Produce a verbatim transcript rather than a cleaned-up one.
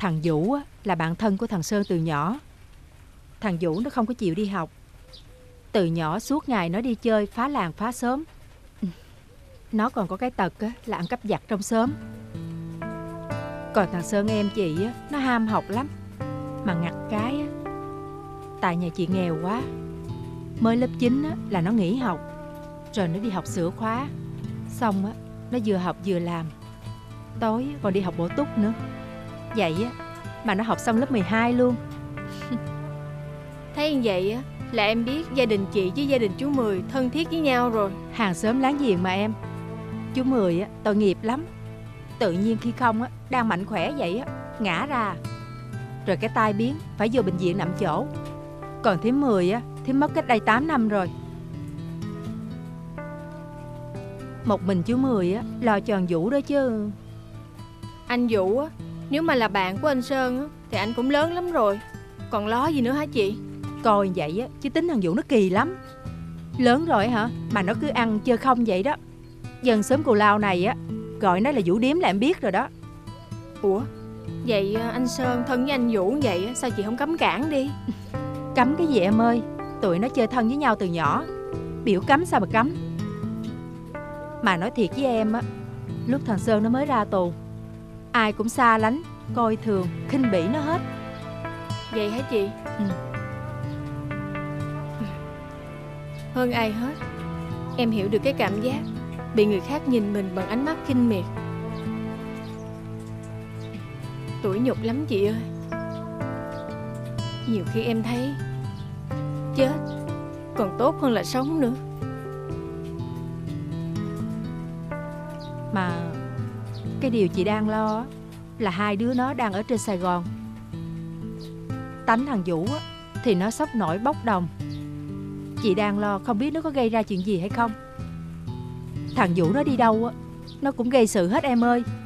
Thằng Vũ á, là bạn thân của thằng Sơn từ nhỏ. Thằng Vũ nó không có chịu đi học. Từ nhỏ suốt ngày nó đi chơi phá làng phá xóm. Nó còn có cái tật á, là ăn cắp vặt trong xóm. Còn thằng Sơn em chị á, nó ham học lắm. Mà ngặt cái á, tại nhà chị nghèo quá, mới lớp chín á, là nó nghỉ học. Rồi nó đi học sửa khóa. Xong á, nó vừa học vừa làm. Tối còn đi học bổ túc nữa. Vậy á, mà nó học xong lớp mười hai luôn. Thấy như vậy á, là em biết gia đình chị với gia đình chú Mười thân thiết với nhau rồi. Hàng xóm láng giềng mà em. Chú Mười á, tội nghiệp lắm. Tự nhiên khi không á, đang mạnh khỏe vậy á, ngã ra. Rồi cái tai biến, phải vô bệnh viện nằm chỗ. Còn thím Mười á, thím mất cách đây tám năm rồi. Một mình chú Mười á, lo cho thằng Vũ đó chứ. Anh Vũ á, nếu mà là bạn của anh Sơn á, thì anh cũng lớn lắm rồi. Còn lo gì nữa hả chị? Coi vậy á, chứ tính thằng Vũ nó kỳ lắm. Lớn rồi hả, mà nó cứ ăn chơi không vậy đó. Dân xóm Cù Lao này á, gọi nó là Vũ Điếm là em biết rồi đó. Ủa, vậy anh Sơn thân với anh Vũ vậy á, sao chị không cấm cản đi? Cấm cái gì em ơi, tụi nó chơi thân với nhau từ nhỏ. Biểu cấm sao mà cấm. Mà nói thiệt với em á, lúc thằng Sơn nó mới ra tù, ai cũng xa lánh, coi thường, khinh bỉ nó hết. Vậy hả chị? Ừ. Hơn ai hết, em hiểu được cái cảm giác bị người khác nhìn mình bằng ánh mắt khinh miệt. Tủi nhục lắm chị ơi. Nhiều khi em thấy chết còn tốt hơn là sống nữa. Mà cái điều chị đang lo á, là hai đứa nó đang ở trên Sài Gòn. Tánh thằng Vũ á, thì nó sốc nổi bốc đồng. Chị đang lo không biết nó có gây ra chuyện gì hay không. Thằng Vũ nó đi đâu á, nó cũng gây sự hết em ơi.